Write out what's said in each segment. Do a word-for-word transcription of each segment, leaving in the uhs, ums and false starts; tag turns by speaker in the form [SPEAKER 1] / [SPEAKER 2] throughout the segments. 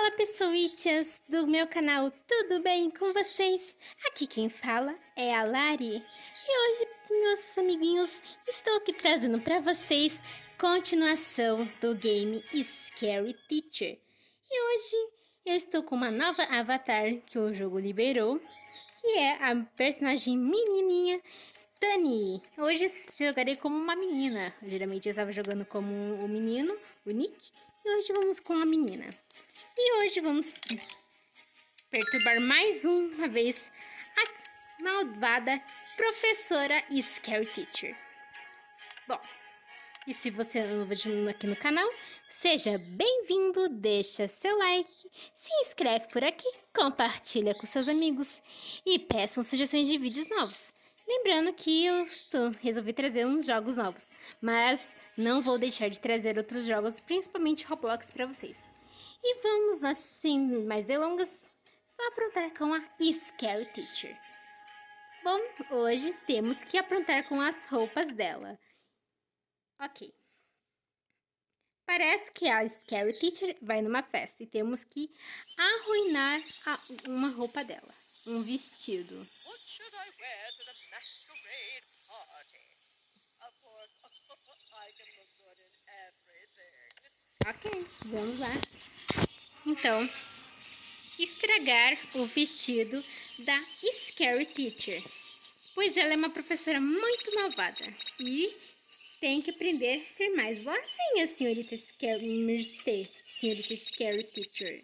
[SPEAKER 1] Fala pessoitas do meu canal, tudo bem com vocês? Aqui quem fala é a Lari e hoje, meus amiguinhos, estou aqui trazendo para vocês continuação do game Scary Teacher. E hoje eu estou com uma nova avatar que o jogo liberou, que é a personagem menininha Dani. Hoje jogarei como uma menina, geralmente eu estava jogando como o menino, o Nick, e hoje vamos com a menina. E hoje vamos perturbar mais uma vez a malvada professora Scary Teacher. Bom, e se você é novo aqui no canal, seja bem-vindo, deixa seu like, se inscreve por aqui, compartilha com seus amigos e peçam sugestões de vídeos novos. Lembrando que eu estou, resolvi trazer uns jogos novos, mas não vou deixar de trazer outros jogos, principalmente Roblox, para vocês. E vamos, assim, mais delongas, aprontar com a Scary Teacher. Bom, hoje temos que aprontar com as roupas dela. Ok. Parece que a Scary Teacher vai numa festa e temos que arruinar a, uma roupa dela. Um vestido.
[SPEAKER 2] What should I wear to the masquerade party? Of course, I can look good in everything.
[SPEAKER 1] Ok, vamos lá. Então, estragar o vestido da Scary Teacher, pois ela é uma professora muito malvada e tem que aprender a ser mais boazinha, senhorita Scary, senhorita Scary Teacher.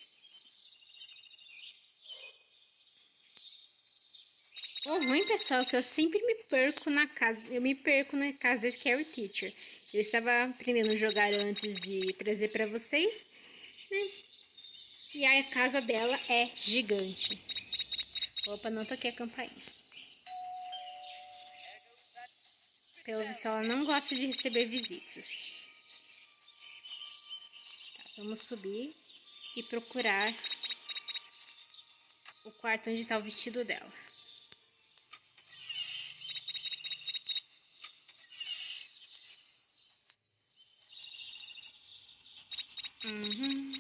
[SPEAKER 1] O ruim, pessoal, é que eu sempre me perco na casa, eu me perco na casa da Scary Teacher. Eu estava aprendendo a jogar antes de trazer para vocês, né? E a casa dela é gigante. Opa, não toquei a campainha. Pelo visto, ela não gosta de receber visitas. Tá, vamos subir e procurar o quarto onde está o vestido dela. Uhum.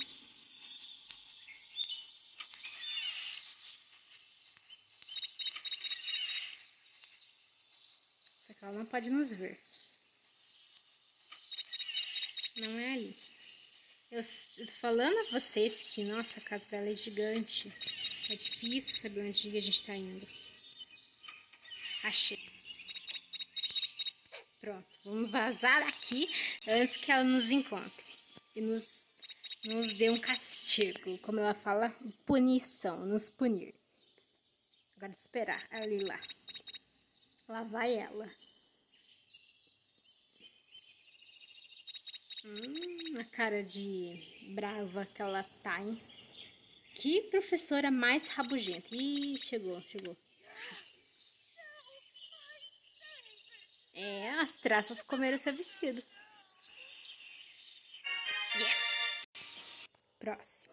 [SPEAKER 1] Só que ela não pode nos ver. Não é ali. Eu, eu tô falando a vocês que, nossa, a casa dela é gigante. É difícil saber onde a gente tá indo. Achei. Pronto, vamos vazar daqui antes que ela nos encontre. E nos, nos dê um castigo. Como ela fala, punição, nos punir. Agora esperar ela ir lá. Lá vai ela. Hum, a cara de brava que ela tá, hein? Que professora mais rabugenta. Ih, chegou, chegou. É, as traças comeram seu vestido. Yes! Próximo.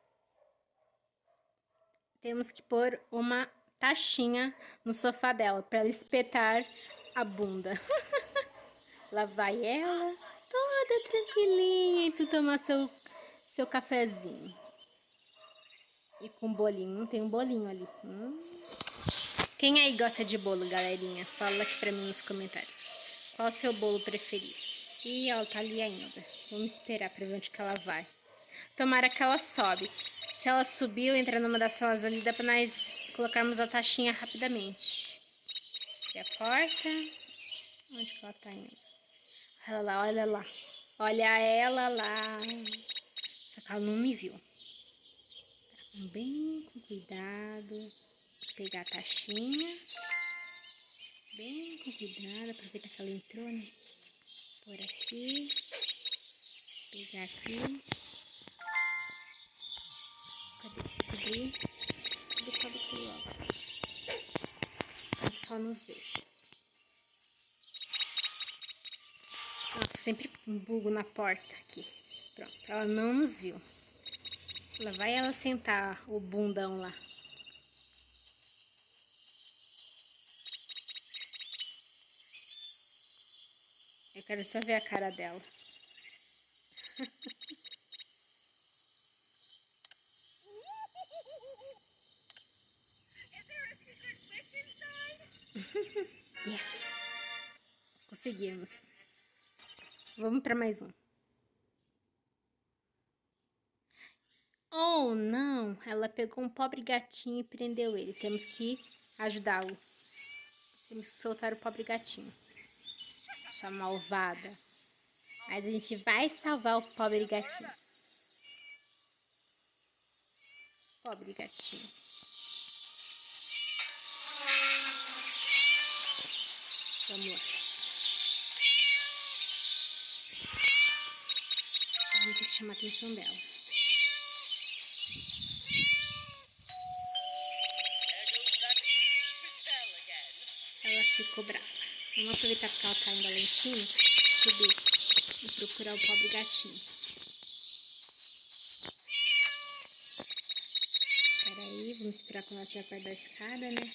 [SPEAKER 1] Temos que pôr uma taxinha no sofá dela para ela espetar a bunda. Lá vai ela, toda tranquilinha, e tu tomar seu, seu cafezinho. E com bolinho, tem um bolinho ali. Hum. Quem aí gosta de bolo, galerinha? Fala aqui pra mim nos comentários. Qual é o seu bolo preferido? Ih, ela tá ali ainda. Vamos esperar pra ver onde que ela vai. Tomara que ela sobe. Se ela subiu, entra numa das salas ali, dá pra nós colocarmos a taxinha rapidamente. Abre a porta. Onde que ela tá indo? Olha lá, olha lá. Olha ela lá. Só que ela não me viu. Tá, bem com cuidado. Pegar a taxinha. Bem com cuidado. Aproveita que ela entrou, né? Por aqui. Pegar aqui. Cadê? Cadê? Cadê? Cadê? Cadê? Antes que ela nos veja. Nossa, sempre bugo na porta aqui. Pronto, ela não nos viu. Lá vai ela sentar o bundão lá. Eu quero só ver a cara dela.
[SPEAKER 2] there a secret witch inside?
[SPEAKER 1] Yes! Conseguimos. Vamos para mais um. Oh, não! Ela pegou um pobre gatinho e prendeu ele. Temos que ajudá-lo. Temos que soltar o pobre gatinho. Essa malvada. Mas a gente vai salvar o pobre gatinho. Pobre gatinho. Vamos lá. Vamos ter que chamar a atenção dela. Ela ficou brava. Vamos aproveitar que ela tá indo lá em cima, subir e procurar o pobre gatinho. Espera aí, vamos esperar quando ela estiver perto da escada, né?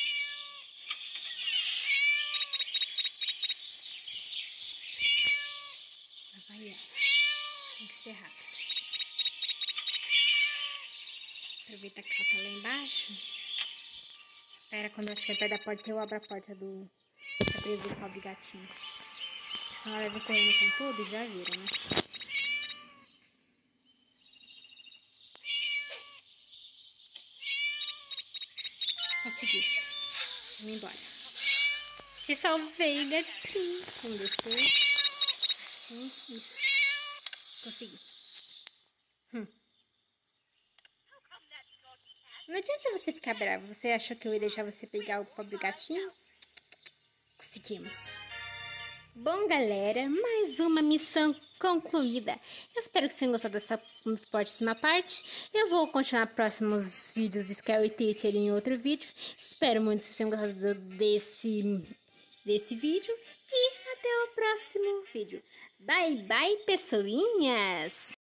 [SPEAKER 1] Lá vai ela. Tem que ser rápido. Aproveita que ela tá lá embaixo. Espera quando ela estiver perto da porta, eu abro a porta do... pra prever o pobre gatinho. Senão ela vai vir correndo com tudo e já viram, né? Consegui. Vamos embora. Te salvei, gatinho. Vamos descer. Assim, isso. Consegui. Hum. Não adianta você ficar bravo. Você achou que eu ia deixar você pegar o pobre gatinho? Conseguimos. Bom, galera, mais uma missão concluída. Eu espero que vocês tenham gostado dessa próxima parte. Eu vou continuar próximos vídeos de Scary Teacher em outro vídeo. Espero muito que vocês tenham gostado desse, desse vídeo. E até o próximo vídeo. Bye, bye, pessoinhas!